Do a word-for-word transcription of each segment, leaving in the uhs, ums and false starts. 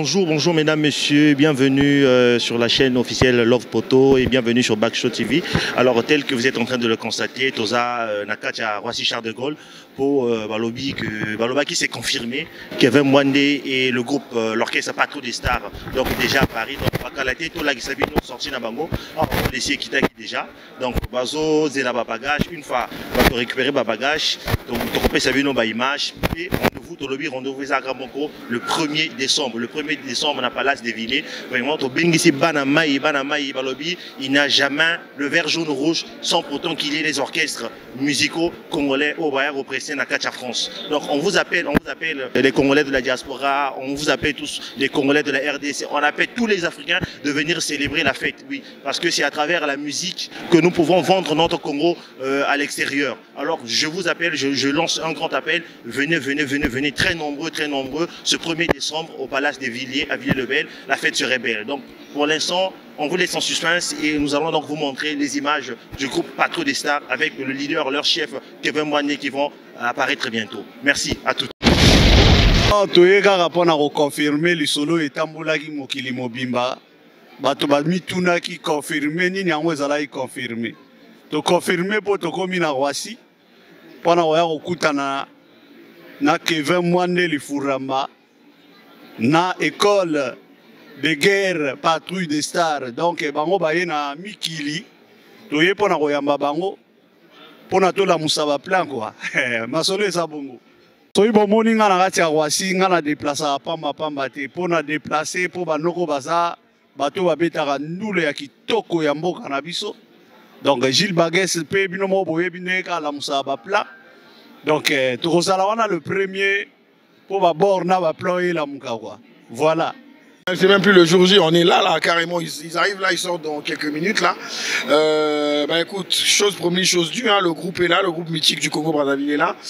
bonjour, bonjour mesdames, messieurs, bienvenue euh, sur la chaîne officielle Love Poto et bienvenue sur Backshow T V. Alors tel que vous êtes en train de le constater, Toza euh, Nakacha Roissy Charles de Gaulle pour euh, Balobi, que Baloba qui s'est confirmé, Kevin Mwande et le groupe, euh, l'orchestre Patro des Stars, donc déjà à Paris, donc Bakalate, Tola Gisabino sorti na bango, on va laisser Kitaki déjà, donc Bazo, Zela Babagage, une fois, on va récupérer Babagage, donc Tokopé Sabino Baimage, et rendez-vous, Tolobi, rendez-vous à Gramoko le premier décembre. Le premier décembre, on a Palace des Villiers. Vraiment, au Bengisi Banamaï, Banamaï, Balobi, il n'a jamais le vert jaune rouge sans pourtant qu'il y ait les orchestres musicaux congolais au Bayard, au Pressé, à Kacha France. Donc, on vous appelle, on vous appelle les Congolais de la diaspora, on vous appelle tous les Congolais de la R D C, on appelle tous les Africains de venir célébrer la fête, oui, parce que c'est à travers la musique que nous pouvons vendre notre Congo euh, à l'extérieur. Alors, je vous appelle, je, je lance un grand appel, venez, venez, venez, venez, très nombreux, très nombreux, ce premier décembre au Palace des Villiers à Villers-le-Bel, la fête serait belle. Donc pour l'instant, on vous laisse en suspense et nous allons donc vous montrer les images du groupe Patro des Stars avec le leader, leur chef Kevin Mwande qui vont apparaître très bientôt. Merci à tous. Toyeka rapona reconfirmer le solo etambulaki mokili mobimba bato bamituna ki confirmer nini yango ezalaki confirmer to confirmer po tokomi na Roissy pona oya kokutana na Kevin Mwande Lifuramba na école de guerre Patrouille des Stars. Donc bango baye na mikili toye pona koyamba bango pona tola musaba plan quoi. Masolo eza bongo. Soyi bomoni nga na kati ya Roissy nga na déplacer pamba pamba te pona déplacer po banoko baza bato babetaka ndule ya kitoko ya mboka na biso. Donc Gilles Baguès pe bino mo boye bineka la musaba plan. Donc tokozala wana le premier pour ma borne à ployer la Mukawa. Voilà. C'est même plus le jour J, on est là, là, carrément, ils, ils arrivent là, ils sortent dans quelques minutes, là. Euh, bah écoute, chose promise, chose due, hein, le groupe est là, le groupe mythique du Congo-Brazzaville est là.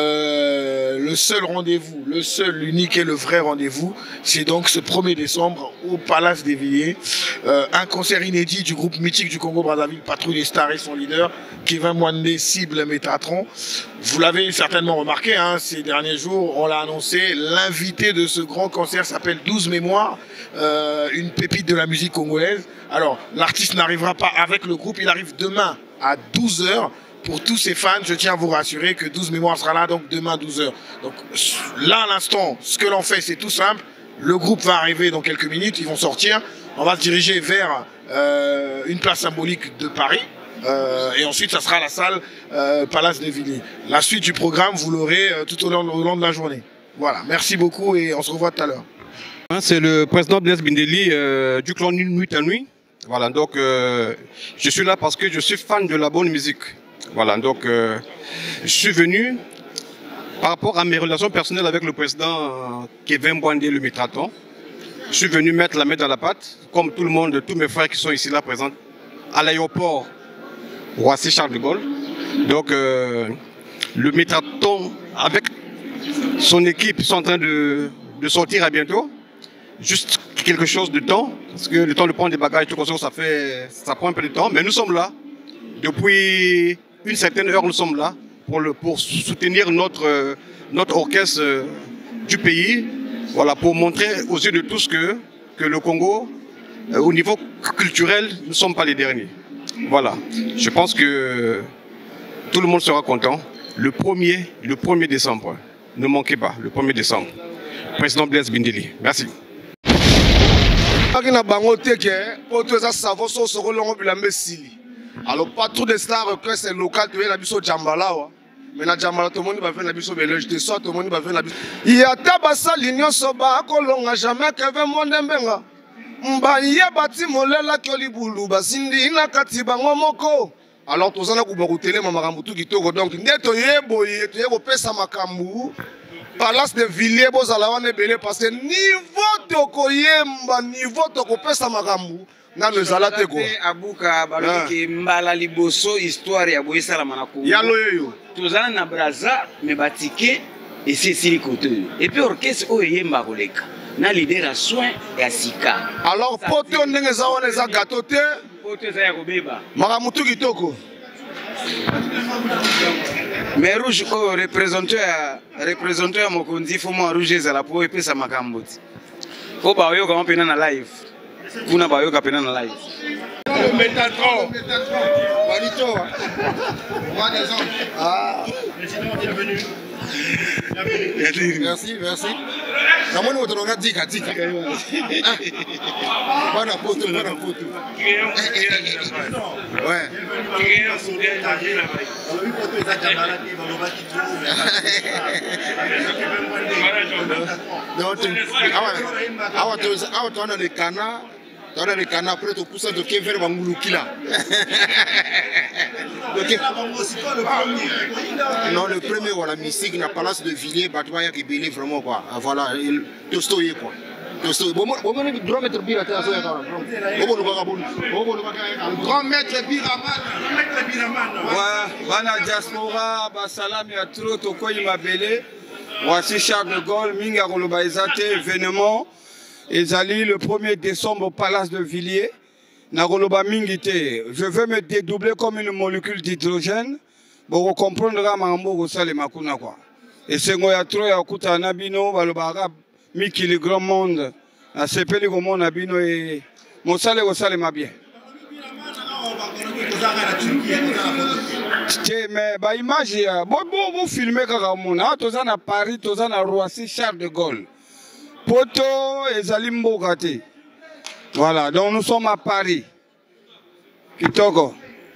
Euh, le seul rendez-vous, le seul, l'unique et le vrai rendez-vous, c'est donc ce premier décembre au Palace des Villiers. Euh, un concert inédit du groupe mythique du Congo-Brazzaville, Patrouille des Stars et son leader, Kevin Mwande, cible Métatron. Vous l'avez certainement remarqué, hein, ces derniers jours, on l'a annoncé, l'invité de ce grand concert s'appelle douze Mémoires. Euh, une pépite de la musique congolaise. Alors, l'artiste n'arrivera pas avec le groupe, il arrive demain à douze heures. Pour tous ses fans, je tiens à vous rassurer que douze Mémoires sera là, donc demain à douze heures. Donc là, à l'instant, ce que l'on fait, c'est tout simple. Le groupe va arriver dans quelques minutes, ils vont sortir. On va se diriger vers euh, une place symbolique de Paris. Euh, et ensuite, ça sera la salle euh, Palace des Villiers. La suite du programme, vous l'aurez euh, tout au long, au long de la journée. Voilà, merci beaucoup et on se revoit tout à l'heure. C'est le président Blaise Bindeli euh, du clan Nuit à Nuit. Voilà, donc euh, je suis là parce que je suis fan de la bonne musique. Voilà, donc euh, je suis venu par rapport à mes relations personnelles avec le président euh, Kevin Mwande le Métatron. Je suis venu mettre la main dans la pâte, comme tout le monde, tous mes frères qui sont ici là présents, à l'aéroport Roissy Charles de Gaulle. Donc euh, le Métatron avec son équipe sont en train de, de sortir à bientôt. Juste quelque chose de temps, parce que le temps de prendre des bagages, tout ça, ça fait, ça prend un peu de temps. Mais nous sommes là. Depuis une certaine heure, nous sommes là pour, le, pour soutenir notre, notre orchestre du pays. Voilà, pour montrer aux yeux de tous que, que le Congo, euh, au niveau culturel, nous ne sommes pas les derniers. Voilà. Je pense que tout le monde sera content. Le premier, le premier décembre. Ne manquez pas, le premier décembre. Président Blaise Bindeli. Merci. Na bango teke po to za savo so so longo bilambe sili. Alors Patrouille des Stars que c'est local to na biso Djambala wa. Mais na Djambala to moni ba fait na biso belge te so to moni ba fait na biso. Ya tabasa linyo so ba ko longa jamais Kevin Mwande mbenga. Mba ye bati molela ko libulu basindi na kati bango moko. Alors to zana ku ba ko tele makambu tu kitoko donc ndeto yebo ye to yebo pesa makambu. Palace de Villiers, vous allez belé parce que niveau de koyemba, niveau de kopesa makambu, na le zalate ko. Abuka baloki mbala liboso histoire ya boyesa la manako. Yalo yoyo. Tozana na braza me batike et c'est sili côté. Et puis orchestre o yemba koleka. Na leader à soin et à sika. Alors poto ndenge za wana za gâteau te. Poto za ya kobeba. Makamutu kitoko. Mais rouge oh représentant représentant ya mokonzi faut moi rouge za la po epesa makambo. Faut pas yo comment pena na live. Vous n'a pas yo pena na live. Le Métatron. Bonito. Roi des anges. Ah. Président, bienvenue. Merci, merci. La moine votre regard dit qu'à dit. Bonne photo, bonne photo. Ouais. Donc, on a les canards. On a les canards après tout pour ça de qui faire Bangoulou là. Non, le premier, voilà, mystique, na Palace de Villiers, Batouaya qui belé vraiment quoi. Voilà, il tostoye quoi. Tostoye. Bon, bon, bon, grand maître Bira, t'es à ça, bon, bon, grand maître Biraman. Ouais, bana diaspora, basalam ya trop, toko il m'a belé. Voici Charles de Gaulle, Minga Rolobaizate, événement. Ezali le premier décembre au Palace de Villiers. Naroloba Mingite, je veux me dédoubler comme une molécule d'hydrogène pour comprendre Ramambo Gosale Makuna quoi. Et c'est moi trop ya kuta nabino balobara miki le grand monde a sepeli au monde nabino et Mosale Gosale ma bien. Mais ba image ya bo bo bo filmer kaka mona tozana à Paris tozana à Roissy Charles de Gaulle. Poto ezali mboka te. Voilà, donc nous sommes à Paris. Kitoko.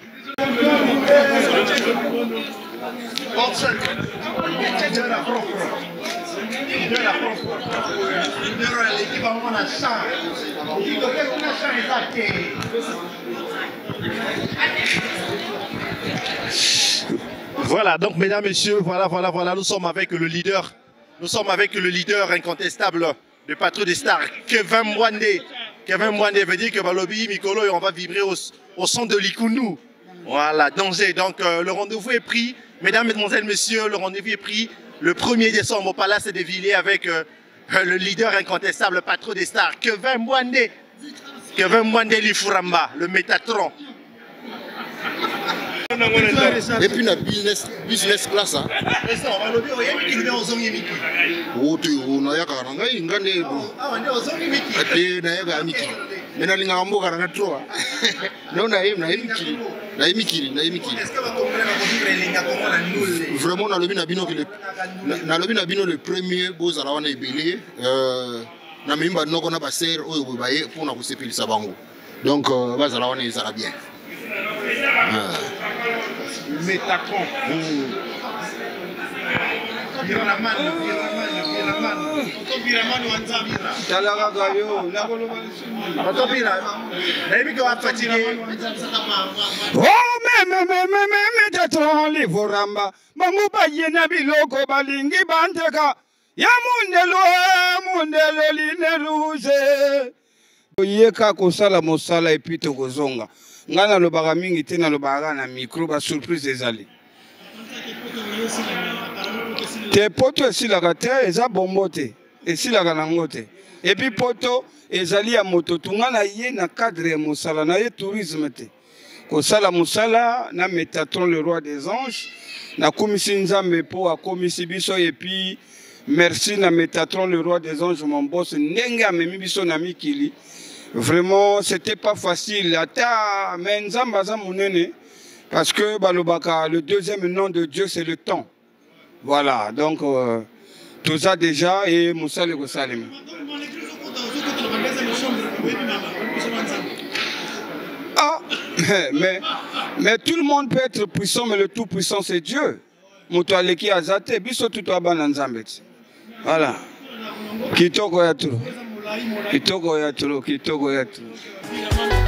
Voilà, donc mesdames, messieurs, voilà, voilà, voilà, nous sommes avec le leader. Nous sommes avec le leader incontestable de Patrouille des Stars, Kevin Mwandé. Kevin Mwandé veut dire que Balobi, Mikolo, et on va vibrer au, au son de l'Ikounou. Voilà, danger. Donc euh, le rendez-vous est pris. Mesdames, mesdemoiselles, messieurs, le rendez-vous est pris le premier décembre au Palace de Villiers avec euh, le leader incontestable, le Patrouille des Stars, Kevin Mwandé. Kevin Mwandé Lifuramba, le Métatron. Et puis la business business class hein. Oh tu on a ya karanga ingane ah ndio ozongi miki ate na ya miki mena linga mboka na tro non na na miki na miki na miki est-ce que va comprendre ko vivre linga comme na nul vraiment na lobi na bino que le na lobi na bino le premier beau zala wana ebele euh na mimba noko na ba ser oyo bobaye pour na ko sepelisa bango donc ba zala wana ezala bien. Métatron. Biraman, Biraman, Biraman, Oh, mais, mais, mais, mais, mais, Métatron, Livoramba, Mamuba Yena Biloko Balingi Banteka, Yamundelo, Mundelo, Line Rouge. Yeka Kosala Mosala et puis Togozonga. Ngana lo baga mingi tena lo baga na micro ba surprise ezali. Te poto esila kate eza bombote esila kana ngote. Et puis poto ezali ya moto tungana ye na cadre ya musala na ye tourisme te. Ko sala musala na Métatron le roi des anges na komisi nzambe po a komisi biso et puis merci na Métatron le roi des anges mon boss ndenge amemi biso na mikili. Vraiment, c'était pas facile. Parce que Balobaka, le deuxième nom de Dieu, c'est le temps. Voilà, donc euh, tout ça déjà et Moussa le Gossalem. Ah, mais, mais tout le monde peut être puissant, mais le tout puissant c'est Dieu. Moutoualeki Azate, biso tout abananzambet. Voilà. Kitoko ya tout. Kitoko ya trop, kitoko ya trop.